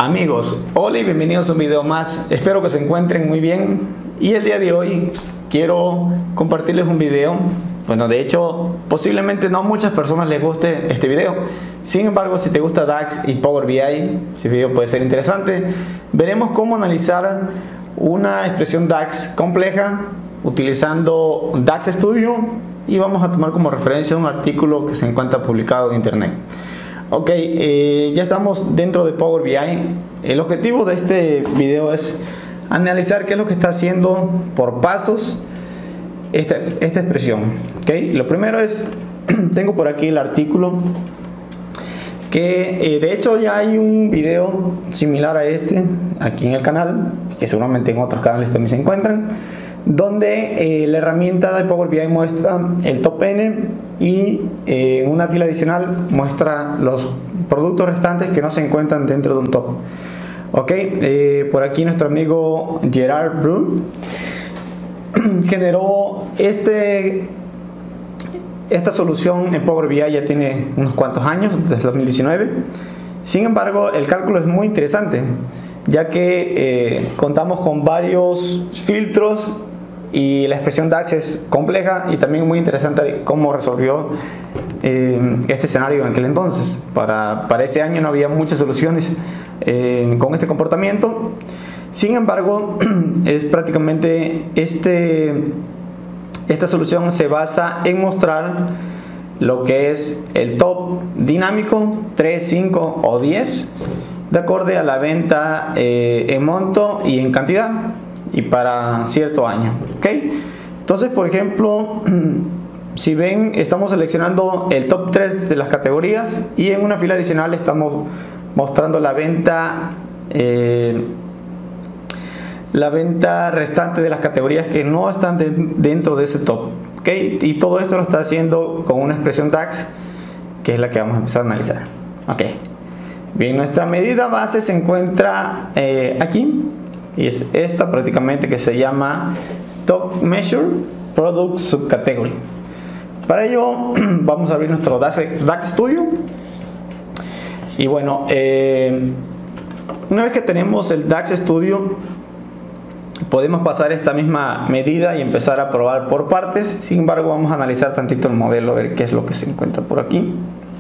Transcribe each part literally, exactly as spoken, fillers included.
Amigos, hola y bienvenidos a un video más. Espero que se encuentren muy bien. Y el día de hoy quiero compartirles un video. Bueno, de hecho, posiblemente no a muchas personas les guste este video. Sin embargo, si te gusta DAX y Power B I, este video puede ser interesante. Veremos cómo analizar una expresión DAX compleja utilizando DAX Studio, y vamos a tomar como referencia un artículo que se encuentra publicado en internet. Ok, eh, ya estamos dentro de Power B I. El objetivo de este video es analizar qué es lo que está haciendo por pasos esta, esta expresión. Okay, lo primero es, tengo por aquí el artículo que eh, de hecho ya hay un video similar a este aquí en el canal, que seguramente en otros canales también se encuentran, donde eh, la herramienta de Power B I muestra el top N y eh, en una fila adicional muestra los productos restantes que no se encuentran dentro de un top. Ok, eh, por aquí nuestro amigo Gerard Bru generó este, esta solución en Power B I. Ya tiene unos cuantos años, desde dos mil diecinueve. Sin embargo, el cálculo es muy interesante, ya que eh, contamos con varios filtros y la expresión DAX es compleja, y también muy interesante cómo resolvió eh, este escenario en aquel entonces. Para, para ese año no había muchas soluciones eh, con este comportamiento. Sin embargo, es prácticamente este, esta solución se basa en mostrar lo que es el top dinámico tres, cinco o diez de acuerdo a la venta eh, en monto y en cantidad, y para cierto año. ¿Okay? Entonces, por ejemplo, si ven, estamos seleccionando el top tres de las categorías, y en una fila adicional estamos mostrando la venta eh, la venta restante de las categorías que no están de, dentro de ese top. ¿Okay? Y todo esto lo está haciendo con una expresión DAX, que es la que vamos a empezar a analizar. Okay. Bien, nuestra medida base se encuentra eh, aquí, y es esta prácticamente, que se llama Top Measure Product Subcategory. Para ello vamos a abrir nuestro DAX, DAX Studio. Y bueno, eh, una vez que tenemos el DAX Studio, podemos pasar esta misma medida y empezar a probar por partes. Sin embargo, vamos a analizar tantito el modelo, a ver qué es lo que se encuentra por aquí.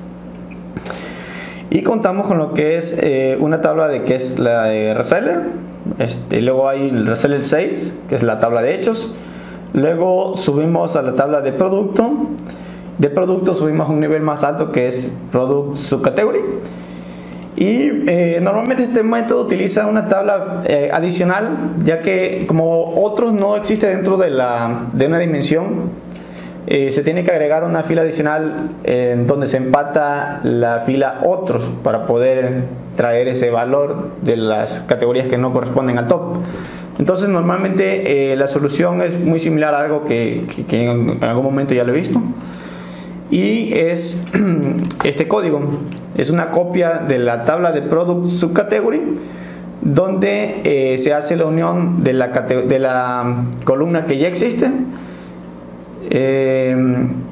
Y contamos con lo que es eh, una tabla de que es la de reseller. Este, luego hay el reseller sales, que es la tabla de hechos. Luego subimos a la tabla de producto. De producto subimos a un nivel más alto, que es product subcategory. Y eh, normalmente este método utiliza una tabla eh, adicional, ya que como otros no existe dentro de, la, de una dimensión, eh, se tiene que agregar una fila adicional eh, en donde se empata la fila otros para poder traer ese valor de las categorías que no corresponden al top. Entonces normalmente eh, la solución es muy similar a algo que, que, que en algún momento ya lo he visto, y es este código. Es una copia de la tabla de Product Subcategory, donde eh, se hace la unión de la, de la columna que ya existe eh,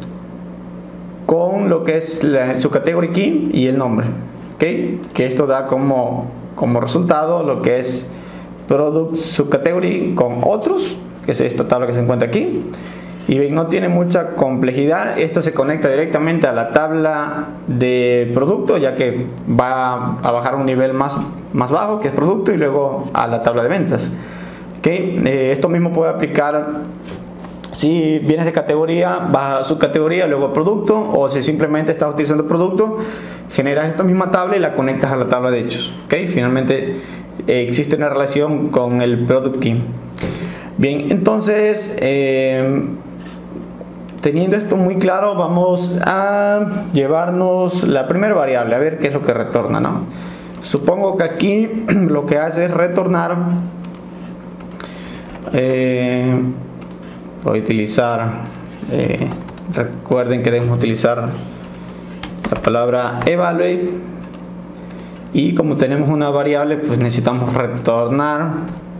con lo que es la, su category key y el nombre. ¿Okay? Que esto da como, como resultado lo que es Product Subcategory con otros, que es esta tabla que se encuentra aquí. Y no tiene mucha complejidad. Esto se conecta directamente a la tabla de producto, ya que va a bajar un nivel más, más bajo, que es producto, y luego a la tabla de ventas. ¿Okay? Eh, esto mismo puede aplicar si vienes de categoría, vas a subcategoría, luego producto, o si simplemente estás utilizando producto, generas esta misma tabla y la conectas a la tabla de hechos. ¿Okay? Finalmente eh, existe una relación con el product key. Bien, entonces eh, teniendo esto muy claro, vamos a llevarnos la primera variable, a ver qué es lo que retorna, ¿no? Supongo que aquí lo que hace es retornar, eh, voy a utilizar, eh, recuerden que debemos utilizar la palabra evaluate, y como tenemos una variable, pues necesitamos retornar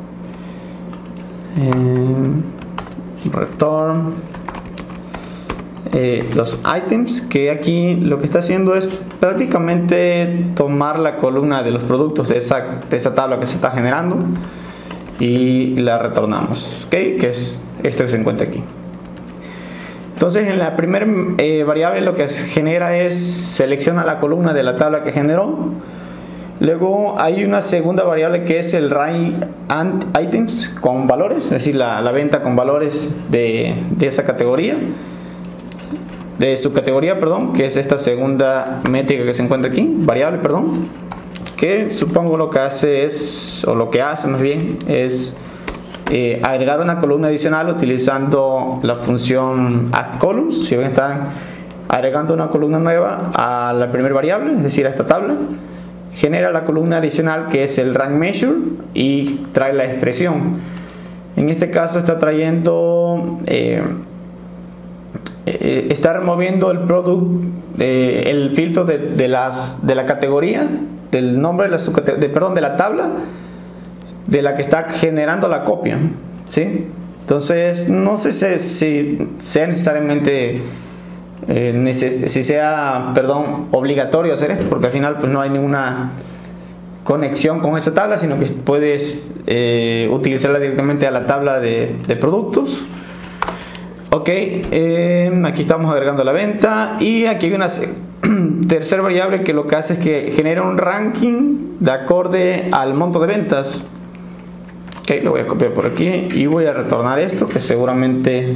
eh, return eh, los items, que aquí lo que está haciendo es prácticamente tomar la columna de los productos de esa, de esa tabla que se está generando y la retornamos, ¿ok? Que es esto que se encuentra aquí. Entonces en la primera eh, variable lo que genera es selecciona la columna de la tabla que generó. Luego hay una segunda variable que es el rank and items con valores, es decir, la, la venta con valores de, de esa categoría, de su categoría, perdón, que es esta segunda métrica que se encuentra aquí, variable, perdón, que supongo lo que hace es, o lo que hace más bien, es eh, agregar una columna adicional utilizando la función addColumns. Si ven, están agregando una columna nueva a la primera variable, es decir, a esta tabla. Genera la columna adicional que es el rank measure y trae la expresión. En este caso está trayendo eh, eh, está removiendo el product eh, el filtro de, de, las, de la categoría, del nombre de la, de, perdón, de la tabla de la que está generando la copia, ¿sí? Entonces no sé si, si sea necesariamente Eh, neces si sea, perdón, obligatorio hacer esto, porque al final pues no hay ninguna conexión con esa tabla, sino que puedes eh, utilizarla directamente a la tabla de, de productos. Ok, eh, aquí estamos agregando la venta y aquí hay una tercera variable que lo que hace es que genera un ranking de acorde al monto de ventas. Ok, lo voy a copiar por aquí y voy a retornar esto, que seguramente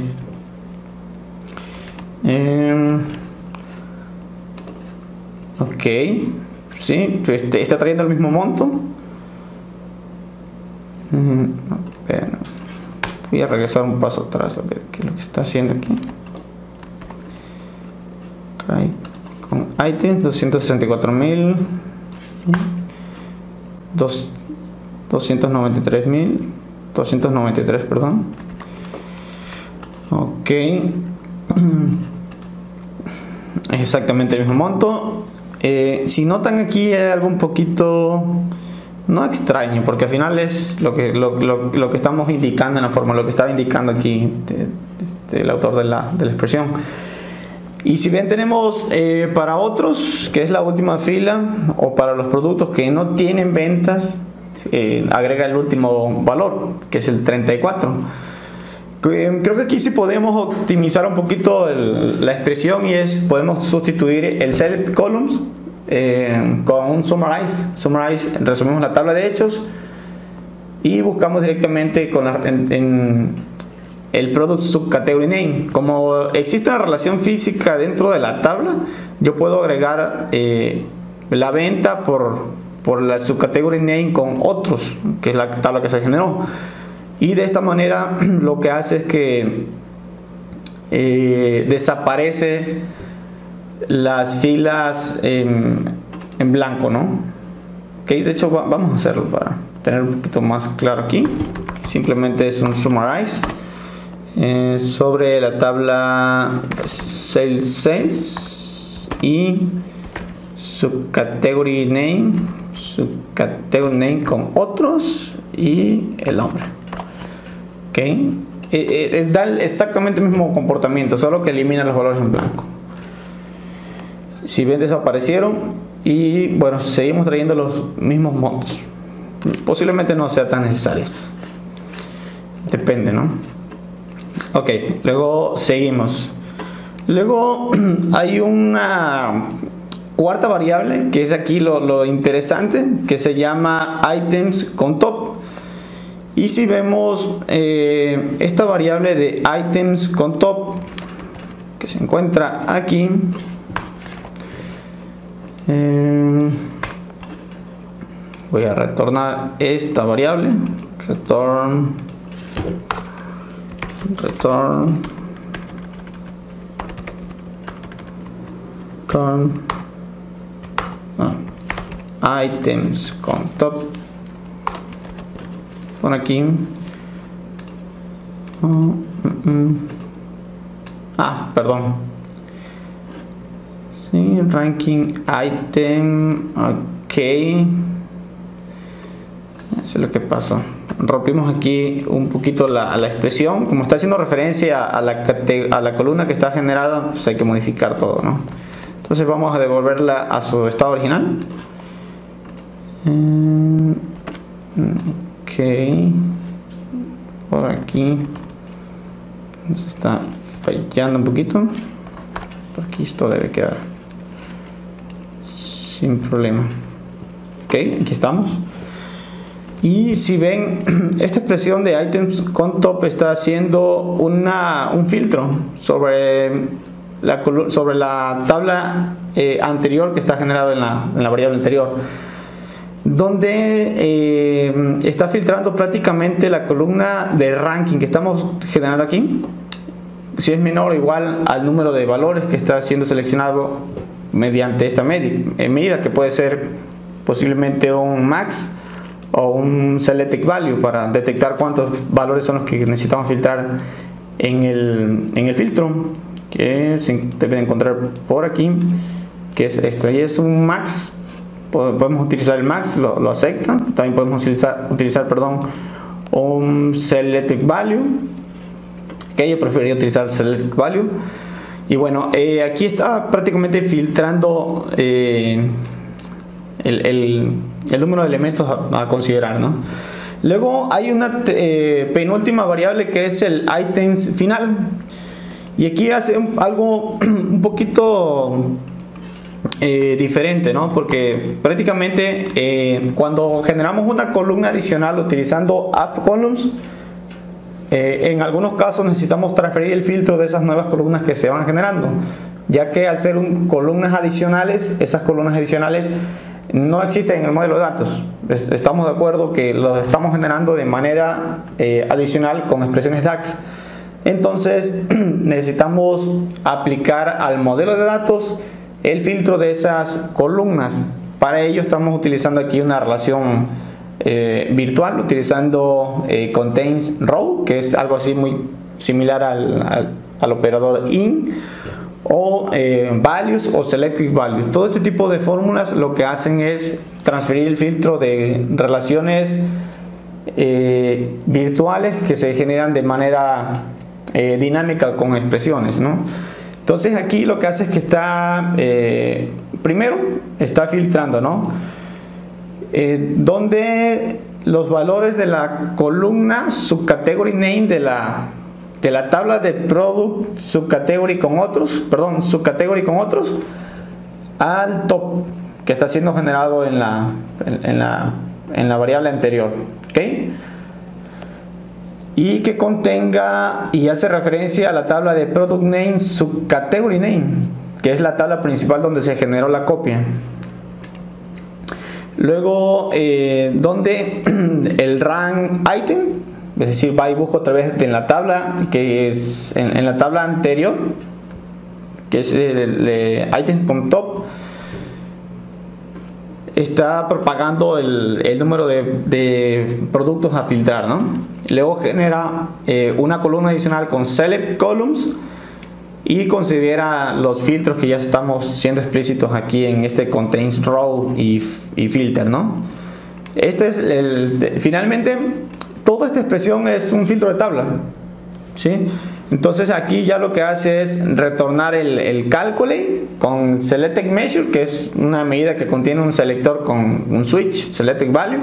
Eh, ok, sí, este, está trayendo el mismo monto. Mm, bueno, voy a regresar un paso atrás a ver qué es lo que está haciendo aquí. Trae con items doscientos sesenta y cuatro mil, doscientos noventa y tres mil, doscientos noventa y tres, perdón. Ok. Es exactamente el mismo monto. Eh, si notan aquí hay algo un poquito no extraño, porque al final es lo que, lo, lo, lo que estamos indicando en la forma, lo que estaba indicando aquí de, de, el autor de la, de la expresión. Y si bien tenemos eh, para otros, que es la última fila, o para los productos que no tienen ventas, eh, agrega el último valor, que es el treinta y cuatro. Creo que aquí sí podemos optimizar un poquito el, la expresión, y es podemos sustituir el select columns eh, con un summarize. Summarize, resumimos la tabla de hechos y buscamos directamente con la, en, en el product subcategory name. Como existe una relación física dentro de la tabla, yo puedo agregar eh, la venta por, por la subcategory name con otros, que es la tabla que se generó. Y de esta manera lo que hace es que eh, desaparece las filas en, en blanco, ¿no? Okay, de hecho va, vamos a hacerlo para tener un poquito más claro aquí. Simplemente es un summarize eh, sobre la tabla sales sales y subcategory name, subcategory name con otros y el nombre. Okay. Es dar exactamente el mismo comportamiento, solo que elimina los valores en blanco. Si ven, desaparecieron y bueno, seguimos trayendo los mismos montos. Posiblemente no sea tan necesario, depende, ¿no? Ok, luego seguimos. Luego hay una cuarta variable que es aquí lo, lo interesante, que se llama items con top. Y si vemos eh, esta variable de items con top que se encuentra aquí, eh, voy a retornar esta variable, return, return, return, ah, items con top. Por aquí oh, mm, mm. ah, perdón, sí, ranking item, ok, eso es lo que pasó. rompimos aquí un poquito la, la expresión. Como está haciendo referencia a la, a la columna que está generada, pues hay que modificar todo, ¿no? Entonces vamos a devolverla a su estado original. Ok, por aquí se está fallando un poquito. Por aquí esto debe quedar sin problema. Ok, aquí estamos. Y si ven, esta expresión de items con top está haciendo una, un filtro sobre la, sobre la tabla eh, anterior que está generada en la, en la variable anterior, donde eh, está filtrando prácticamente la columna de ranking que estamos generando aquí. Si es menor o igual al número de valores que está siendo seleccionado mediante esta medida, que puede ser posiblemente un max o un select value, para detectar cuántos valores son los que necesitamos filtrar en el, en el filtro, que se debe encontrar por aquí, que es extra, y es un max. Podemos utilizar el max, lo, lo aceptan. También podemos utilizar, utilizar perdón, un select value, que yo preferiría utilizar select value. Y bueno, eh, aquí está prácticamente filtrando eh, el, el, el número de elementos a, a considerar, ¿no? Luego hay una eh, penúltima variable que es el items final, y aquí hace un, algo un poquito eh, diferente, ¿no? Porque prácticamente eh, cuando generamos una columna adicional utilizando add columns, Eh, en algunos casos necesitamos transferir el filtro de esas nuevas columnas que se van generando, ya que al ser un, columnas adicionales, esas columnas adicionales no existen en el modelo de datos. Estamos de acuerdo que lo estamos generando de manera eh, adicional con expresiones DAX. Entonces necesitamos aplicar al modelo de datos el filtro de esas columnas. Para ello estamos utilizando aquí una relación Eh, virtual, utilizando eh, contains row, que es algo así muy similar al, al, al operador in, o eh, values o selected values. Todo este tipo de fórmulas lo que hacen es transferir el filtro de relaciones eh, virtuales que se generan de manera eh, dinámica con expresiones, ¿no? Entonces aquí lo que hace es que está eh, primero está filtrando, ¿no? Eh, donde los valores de la columna subcategory name de la, de la tabla de product subcategory con otros, perdón, subcategory con otros, al top que está siendo generado en la, en, en la, en la variable anterior, ¿ok? Y que contenga y hace referencia a la tabla de product name subcategory name, que es la tabla principal donde se generó la copia. Luego, eh, donde el rank item, es decir, va y busca otra vez en la tabla que es en, en la tabla anterior, que es el, el, el items con top, está propagando el, el número de, de productos a filtrar, ¿no? Luego genera eh, una columna adicional con select columns y considera los filtros que ya estamos siendo explícitos aquí en este contains row y, y filter, ¿no? Este es el, finalmente toda esta expresión es un filtro de tabla, ¿sí? Entonces aquí ya lo que hace es retornar el, el calculate con selected measure, que es una medida que contiene un selector con un switch selected value,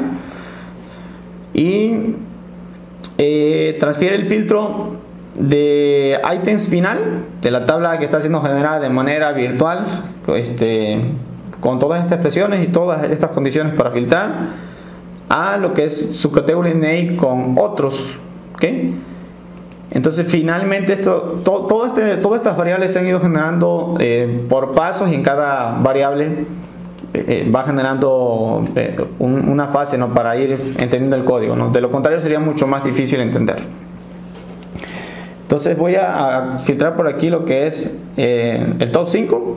y eh, transfiere el filtro de items final de la tabla que está siendo generada de manera virtual, este, con todas estas expresiones y todas estas condiciones para filtrar, a lo que es su category name con otros, ¿ok? Entonces finalmente esto, to, todo este, todas estas variables se han ido generando eh, por pasos, y en cada variable eh, va generando eh, un, una fase, ¿no? Para ir entendiendo el código, ¿no? De lo contrario sería mucho más difícil entender. Entonces voy a, a filtrar por aquí lo que es eh, el top cinco,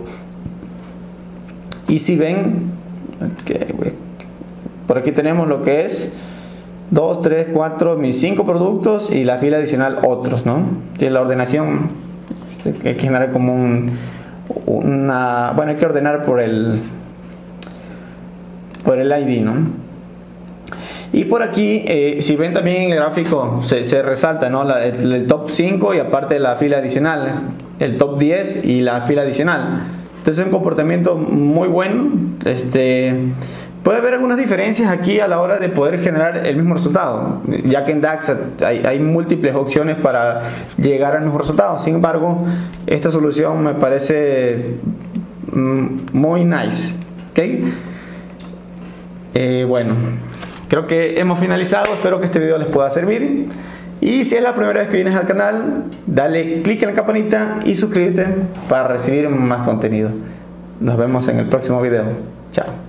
y si ven, okay, por aquí tenemos lo que es dos, tres, cuatro, mis cinco productos y la fila adicional otros, ¿no? Y la ordenación este, hay que generar como un, una, bueno, hay que ordenar por el por el I D, ¿no? Y por aquí, eh, si ven también en el gráfico, se, se resalta, ¿no? La, el, el top cinco y aparte la fila adicional, el top diez y la fila adicional. Entonces es un comportamiento muy bueno. Este, puede haber algunas diferencias aquí a la hora de poder generar el mismo resultado, ya que en DAX hay, hay múltiples opciones para llegar al mismo resultado. Sin embargo, esta solución me parece mm, muy nice. ¿Okay? Eh, bueno, creo que hemos finalizado. Espero que este video les pueda servir. Y si es la primera vez que vienes al canal, dale click en la campanita y suscríbete para recibir más contenido. Nos vemos en el próximo video. Chao.